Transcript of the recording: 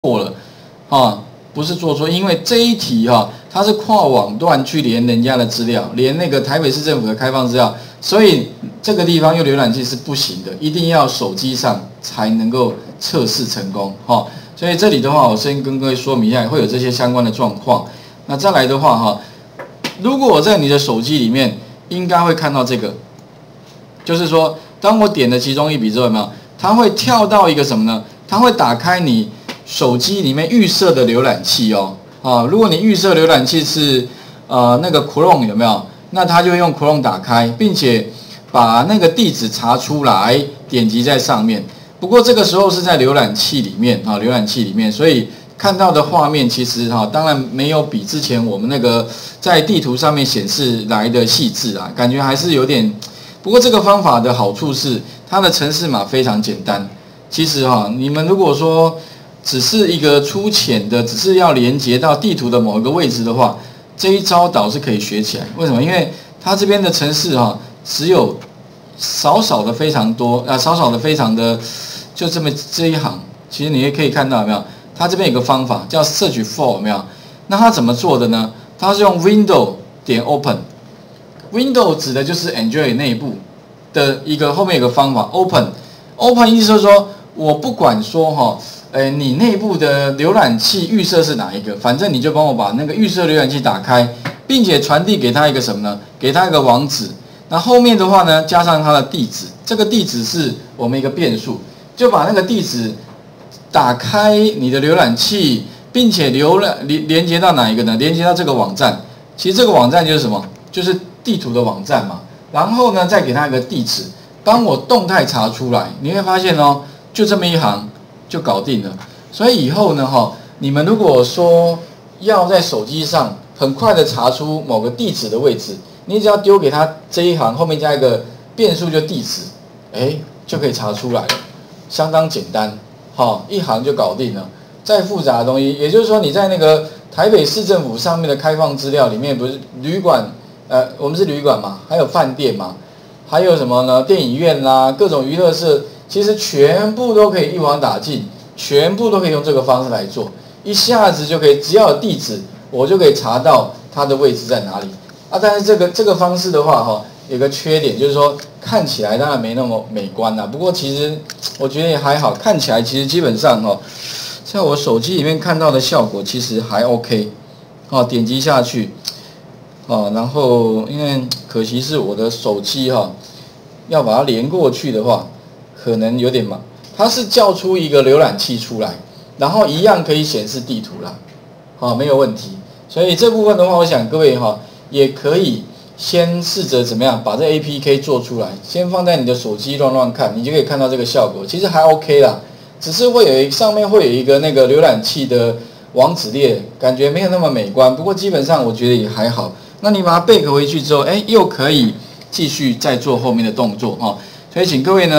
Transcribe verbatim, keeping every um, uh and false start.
错了，啊，不是做错，因为这一题哈、啊，它是跨网段去连人家的资料，连那个台北市政府的开放资料，所以这个地方用浏览器是不行的，一定要手机上才能够测试成功，哈、啊。所以这里的话，我先跟各位说明一下，会有这些相关的状况。那再来的话，哈，如果我在你的手机里面，应该会看到这个，就是说，当我点了其中一笔之后，有没有？它会跳到一个什么呢？它会打开你手机里面预设的浏览器哦。啊，如果你预设浏览器是呃那个 Chrome 有没有？那它就会用 Chrome 打开，并且把那个地址查出来，点击在上面。不过这个时候是在浏览器里面啊，浏览器里面，所以看到的画面其实哈，当然没有比之前我们那个在地图上面显示来的细致啊，感觉还是有点。不过这个方法的好处是，它的程式码非常简单。其实哈，你们如果说只是一个粗浅的，只是要连接到地图的某一个位置的话，这一招倒是可以学起来。为什么？因为它这边的程式哈，只有少少的非常多啊，少少的非常的。就这么这一行，其实你也可以看到有没有？它这边有个方法叫 search for 有没有？那它怎么做的呢？它是用 window 点 open，window 指的就是 Android 内部的一个后面有个方法 open，open 意思就是说我不管说哈，呃，你内部的浏览器预设是哪一个，反正你就帮我把那个预设浏览器打开，并且传递给它一个什么呢？给它一个网址。那后面的话呢，加上它的地址，这个地址是我们一个变数。就把那个地址打开你的浏览器，并且浏览连连接到哪一个呢？连接到这个网站。其实这个网站就是什么？就是地图的网站嘛。然后呢，再给它一个地址，帮我动态查出来。你会发现哦，就这么一行就搞定了。所以以后呢，哈，你们如果说要在手机上很快的查出某个地址的位置，你只要丢给它这一行，后面加一个变数就地址，哎，就可以查出来了。相当简单，好，一行就搞定了。再复杂的东西，也就是说你在那个台北市政府上面的开放资料里面，不是旅馆，呃，我们是旅馆嘛，还有饭店嘛，还有什么呢？电影院啦，各种娱乐设，其实全部都可以一网打尽，全部都可以用这个方式来做，一下子就可以，只要有地址，我就可以查到它的位置在哪里啊。但是这个这个方式的话，哈。有个缺点就是说看起来当然没那么美观啦，不过其实我觉得也还好，看起来其实基本上哦，在我手机里面看到的效果其实还 OK， 哦，点击下去，哦，然后因为可惜是我的手机哈，要把它连过去的话，可能有点慢，它是叫出一个浏览器出来，然后一样可以显示地图啦，哦，没有问题，所以这部分的话，我想各位哈也可以。先试着怎么样把这 A P K 做出来，先放在你的手机乱乱看，你就可以看到这个效果。其实还 OK 啦，只是会有一上面会有一个那个浏览器的网址列，感觉没有那么美观。不过基本上我觉得也还好。那你把它 back 回去之后，哎，又可以继续再做后面的动作哈。所以请各位呢。